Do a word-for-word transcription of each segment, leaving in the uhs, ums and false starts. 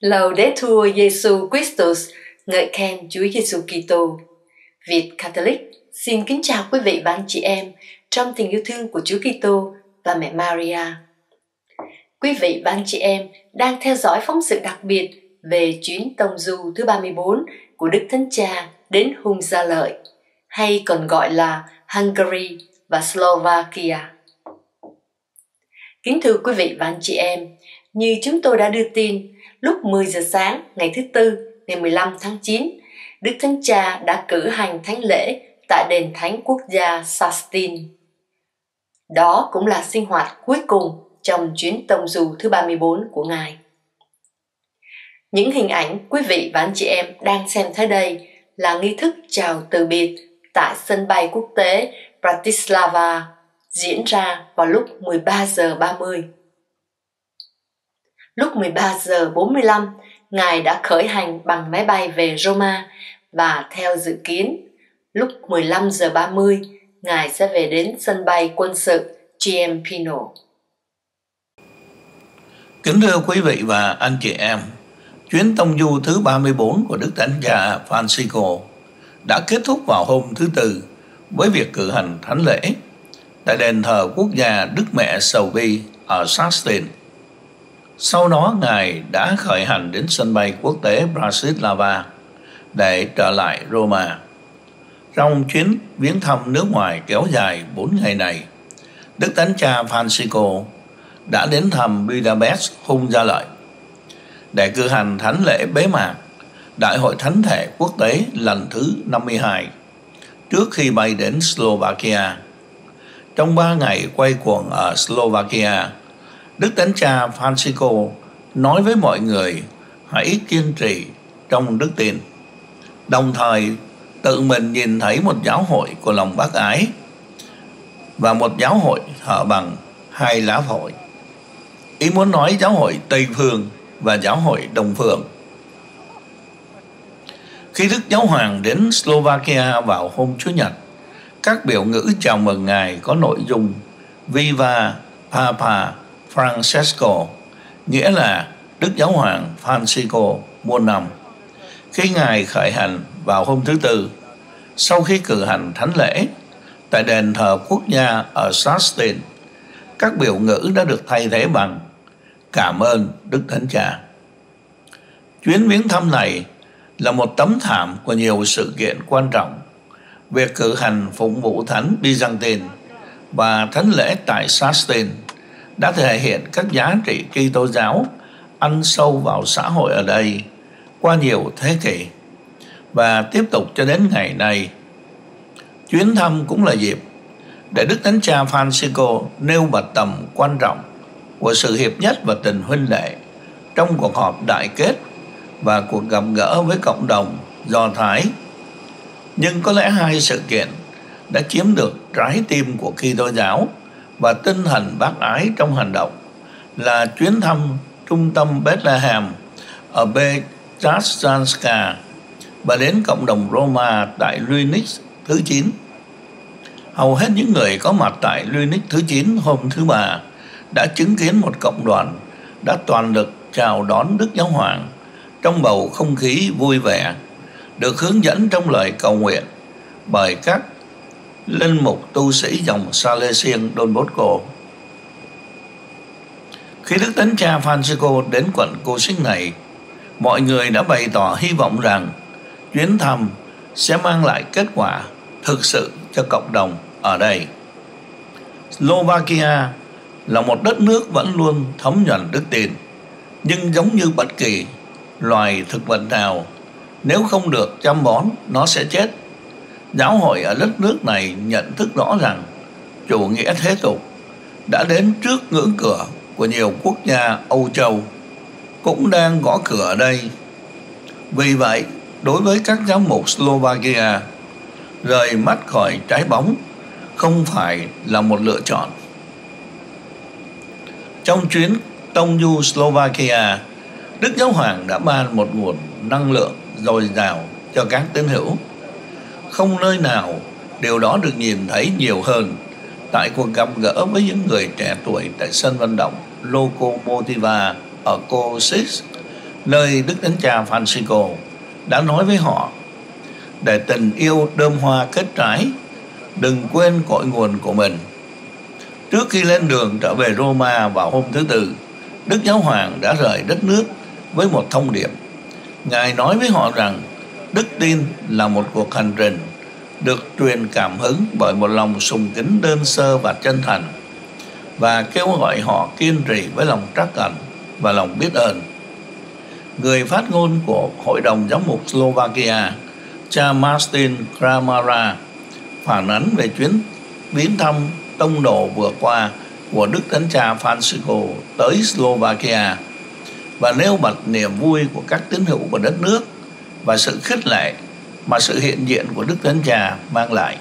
Laudetur Jesus Christus, ngợi khen Chúa Giêsu Kitô. Việt Catholic xin kính chào quý vị và anh chị em trong tình yêu thương của Chúa Kitô và mẹ Maria. Quý vị và anh chị em đang theo dõi phóng sự đặc biệt về chuyến tông du thứ ba mươi bốn của Đức Thánh Cha đến Hung Gia Lợi, hay còn gọi là Hungary và Slovakia. Kính thưa quý vị và anh chị em, như chúng tôi đã đưa tin, lúc mười giờ sáng ngày thứ Tư, ngày mười lăm tháng chín, Đức Thánh Cha đã cử hành thánh lễ tại đền thánh quốc gia Sastin. Đó cũng là sinh hoạt cuối cùng trong chuyến tông du thứ ba mươi bốn của Ngài. Những hình ảnh quý vị và anh chị em đang xem thấy đây là nghi thức chào từ biệt tại sân bay quốc tế Bratislava diễn ra vào lúc mười ba giờ ba mươi. Lúc mười ba giờ bốn mươi lăm, Ngài đã khởi hành bằng máy bay về Roma và theo dự kiến, lúc mười lăm giờ ba mươi, Ngài sẽ về đến sân bay quân sự Ciampino. Kính thưa quý vị và anh chị em, chuyến tông du thứ ba mươi bốn của Đức Thánh Cha Francisco đã kết thúc vào hôm thứ Tư với việc cử hành thánh lễ tại đền thờ quốc gia Đức Mẹ Sầu Vi ở Sastin. Sau đó, Ngài đã khởi hành đến sân bay quốc tế Bratislava để trở lại Roma. Trong chuyến viếng thăm nước ngoài kéo dài bốn ngày này, Đức Thánh Cha Francisco đã đến thăm Budapest, Hung Gia Lợi để cử hành thánh lễ bế mạc Đại hội Thánh thể quốc tế lần thứ năm mươi hai trước khi bay đến Slovakia. Trong ba ngày quay cuồng ở Slovakia, Đức Thánh Cha Francisco nói với mọi người hãy kiên trì trong đức tin, đồng thời tự mình nhìn thấy một giáo hội của lòng bác ái và một giáo hội thờ bằng hai lá phổi. Ý muốn nói giáo hội Tây Phương và giáo hội Đông Phương. Khi Đức Giáo Hoàng đến Slovakia vào hôm Chủ nhật, các biểu ngữ chào mừng Ngài có nội dung Viva Papa Francesco, nghĩa là Đức Giáo Hoàng Francisco muôn năm. Khi Ngài khởi hành vào hôm thứ Tư, sau khi cử hành thánh lễ tại đền thờ quốc gia ở Sastin, các biểu ngữ đã được thay thế bằng cảm ơn Đức Thánh Cha. Chuyến viếng thăm này là một tấm thảm của nhiều sự kiện quan trọng. Việc cử hành phụng vụ thánh Byzantine và thánh lễ tại Sastin đã thể hiện các giá trị Kitô giáo ăn sâu vào xã hội ở đây qua nhiều thế kỷ và tiếp tục cho đến ngày nay. Chuyến thăm cũng là dịp để Đức Thánh Cha Francisco nêu bật tầm quan trọng của sự hiệp nhất và tình huynh đệ trong cuộc họp đại kết và cuộc gặp gỡ với cộng đồng Do Thái. Nhưng có lẽ hai sự kiện đã chiếm được trái tim của Kitô giáo và tinh thần bác ái trong hành động là chuyến thăm trung tâm Bethlehem ở Bechtrazanska và đến cộng đồng Roma tại Luinic thứ chín. Hầu hết những người có mặt tại Luinic thứ chín hôm thứ Ba đã chứng kiến một cộng đoàn đã toàn lực chào đón Đức Giáo Hoàng trong bầu không khí vui vẻ, được hướng dẫn trong lời cầu nguyện bởi các linh mục tu sĩ dòng Salesian Don Bosco. Khi Đức Thánh Cha Francisco đến quận Cô Xích này, mọi người đã bày tỏ hy vọng rằng chuyến thăm sẽ mang lại kết quả thực sự cho cộng đồng ở đây. Slovakia là một đất nước vẫn luôn thấm nhuần đức tin, nhưng giống như bất kỳ loài thực vật nào, nếu không được chăm bón, nó sẽ chết. Giáo hội ở đất nước này nhận thức rõ rằng chủ nghĩa thế tục đã đến trước ngưỡng cửa của nhiều quốc gia Âu Châu, cũng đang gõ cửa ở đây. Vì vậy, đối với các giám mục Slovakia, rời mắt khỏi trái bóng không phải là một lựa chọn. Trong chuyến tông du Slovakia, Đức Giáo Hoàng đã ban một nguồn năng lượng dồi dào cho các tín hữu. Không nơi nào điều đó được nhìn thấy nhiều hơn tại cuộc gặp gỡ với những người trẻ tuổi tại sân vận động Lokomotiva ở Kosice nơi Đức Thánh Cha Francisco đã nói với họ: để tình yêu đơm hoa kết trái, đừng quên cội nguồn của mình. Trước khi lên đường trở về Roma vào hôm thứ Tư, Đức Giáo Hoàng đã rời đất nước với một thông điệp. Ngài nói với họ rằng đức tin là một cuộc hành trình được truyền cảm hứng bởi một lòng sùng kính đơn sơ và chân thành, và kêu gọi họ kiên trì với lòng trắc ẩn và lòng biết ơn. Người phát ngôn của Hội đồng Giám mục Slovakia, cha Martin Kramara, phản ánh về chuyến viếng thăm tông đồ vừa qua của Đức Thánh Cha Francisco tới Slovakia và nêu bật niềm vui của các tín hữu của đất nước và sự khích lệ mà sự hiện diện của Đức Thánh Cha mang lại.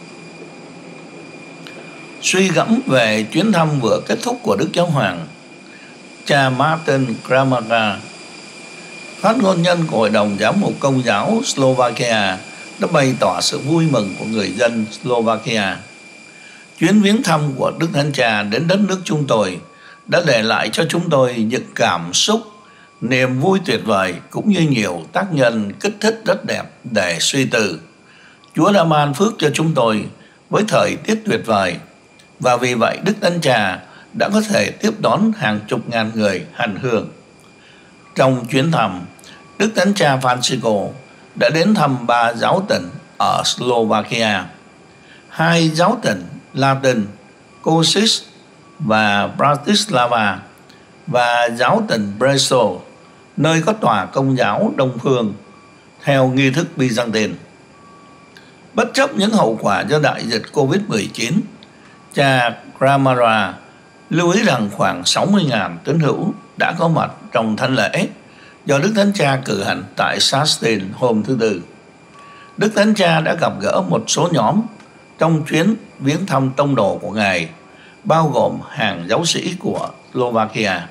Suy gẫm về chuyến thăm vừa kết thúc của Đức Giáo Hoàng, cha Martin Kramara, phát ngôn nhân của Hội đồng Giám mục Công giáo Slovakia, đã bày tỏ sự vui mừng của người dân Slovakia. Chuyến viếng thăm của Đức Thánh Cha đến đất nước chúng tôi đã để lại cho chúng tôi những cảm xúc, niềm vui tuyệt vời cũng như nhiều tác nhân kích thích rất đẹp để suy tư. Chúa đã ban phước cho chúng tôi với thời tiết tuyệt vời, và vì vậy Đức Thánh Cha đã có thể tiếp đón hàng chục ngàn người hành hương. Trong chuyến thăm, Đức Thánh Cha Francisco đã đến thăm ba giáo tỉnh ở Slovakia, hai giáo tỉnh Latin, Košice và Bratislava, và giáo tỉnh Brezov, nơi có tòa công giáo Đông Phương theo nghi thức Byzantine. Bất chấp những hậu quả do đại dịch covid mười chín, cha Kramara lưu ý rằng khoảng sáu mươi nghìn tín hữu đã có mặt trong thánh lễ do Đức Thánh Cha cử hành tại Sastin hôm thứ Tư. Đức Thánh Cha đã gặp gỡ một số nhóm trong chuyến viếng thăm tông đồ của Ngài, bao gồm hàng giáo sĩ của Slovakia.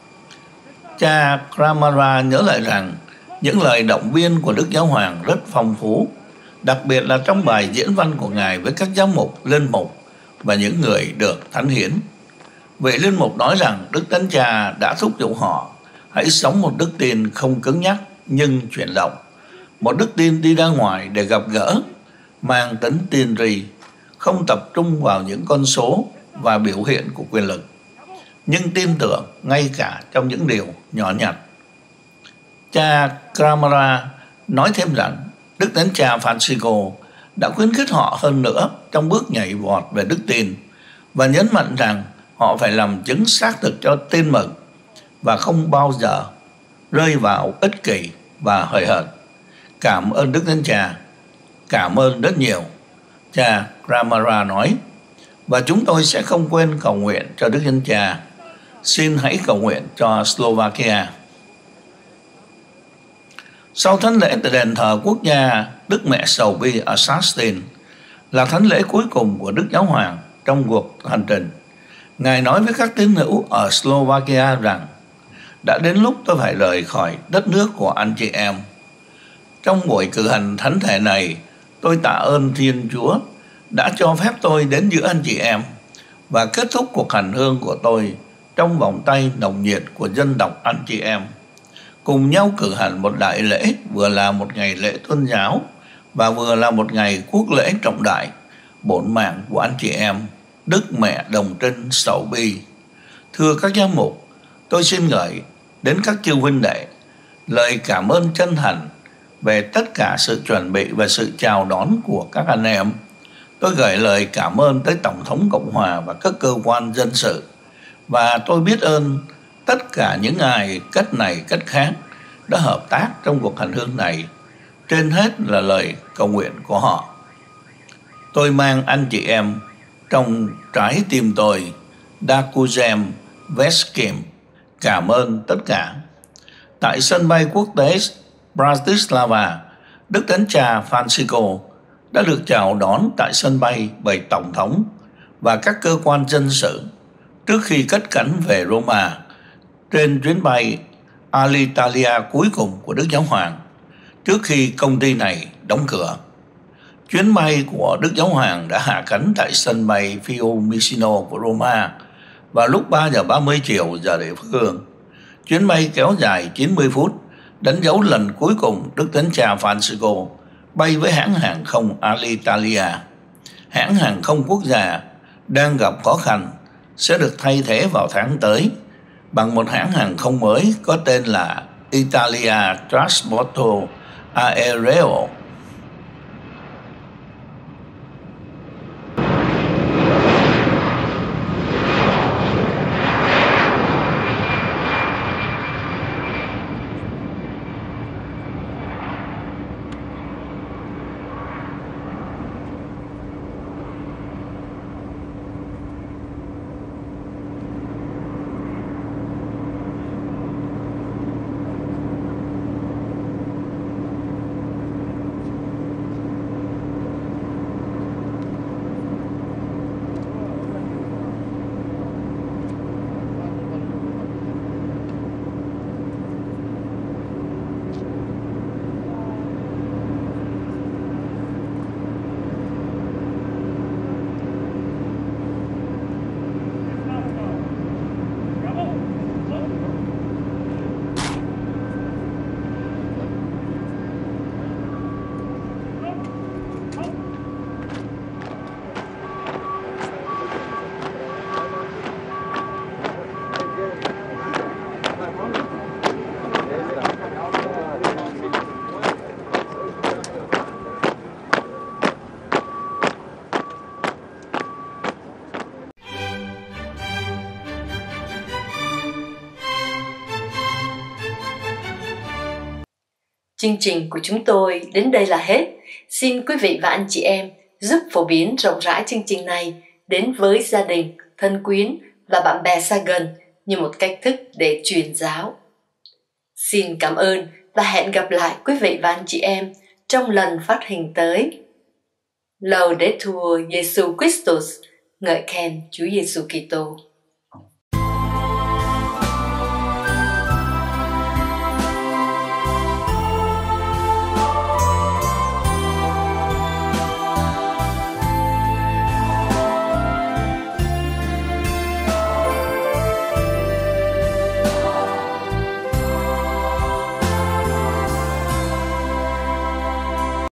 Cha Kramara nhớ lại rằng những lời động viên của Đức Giáo Hoàng rất phong phú, đặc biệt là trong bài diễn văn của Ngài với các giám mục, linh mục và những người được thánh hiến. Vị linh mục nói rằng Đức Thánh Cha đã thúc giục họ hãy sống một đức tin không cứng nhắc nhưng chuyển động, một đức tin đi ra ngoài để gặp gỡ, mang tính tiên tri, không tập trung vào những con số và biểu hiện của quyền lực, nhưng tin tưởng ngay cả trong những điều nhỏ nhặt. Cha Kramara nói thêm rằng Đức Thánh Cha Francisco đã khuyến khích họ hơn nữa trong bước nhảy vọt về đức tin và nhấn mạnh rằng họ phải làm chứng xác thực cho tin mừng và không bao giờ rơi vào ích kỷ và hời hợt. Cảm ơn Đức Thánh Cha, cảm ơn rất nhiều, cha Kramara nói, và chúng tôi sẽ không quên cầu nguyện cho Đức Thánh Cha. Xin hãy cầu nguyện cho Slovakia. Sau thánh lễ tại đền thờ quốc gia Đức Mẹ Sầu Bi ở Sastin là thánh lễ cuối cùng của Đức Giáo Hoàng trong cuộc hành trình, Ngài nói với các tín hữu ở Slovakia rằng đã đến lúc tôi phải rời khỏi đất nước của anh chị em. Trong buổi cử hành thánh thể này, tôi tạ ơn Thiên Chúa đã cho phép tôi đến giữa anh chị em và kết thúc cuộc hành hương của tôi trong vòng tay nồng nhiệt của dân tộc anh chị em, cùng nhau cử hành một đại lễ vừa là một ngày lễ tôn giáo và vừa là một ngày quốc lễ trọng đại, bổn mạng của anh chị em, Đức Mẹ Đồng Trinh Sầu Bi. Thưa các giám mục, tôi xin gửi đến các chư huynh đệ lời cảm ơn chân thành về tất cả sự chuẩn bị và sự chào đón của các anh em. Tôi gửi lời cảm ơn tới Tổng thống Cộng hòa và các cơ quan dân sự, và tôi biết ơn tất cả những ai cách này cách khác đã hợp tác trong cuộc hành hương này. Trên hết là lời cầu nguyện của họ. Tôi mang anh chị em trong trái tim tôi. Dakuzem Veskim. Cảm ơn tất cả. Tại sân bay quốc tế Bratislava, Đức Thánh Cha Francisco đã được chào đón tại sân bay bởi Tổng thống và các cơ quan dân sự trước khi cất cánh về Roma trên chuyến bay Alitalia cuối cùng của Đức Giáo Hoàng, trước khi công ty này đóng cửa. Chuyến bay của Đức Giáo Hoàng đã hạ cánh tại sân bay Fiumicino của Roma vào lúc ba giờ ba mươi chiều giờ địa phương. chuyến bay kéo dài chín mươi phút, đánh dấu lần cuối cùng Đức Thánh Cha Francisco bay với hãng hàng không Alitalia. Hãng hàng không quốc gia đang gặp khó khăn sẽ được thay thế vào tháng tới bằng một hãng hàng không mới có tên là Italia Trasporto Aereo. Chương trình của chúng tôi đến đây là hết. Xin quý vị và anh chị em giúp phổ biến rộng rãi chương trình này đến với gia đình, thân quyến và bạn bè xa gần như một cách thức để truyền giáo. Xin cảm ơn và hẹn gặp lại quý vị và anh chị em trong lần phát hình tới. Laudetur Jesus Christus, ngợi khen Chúa Giêsu Kitô.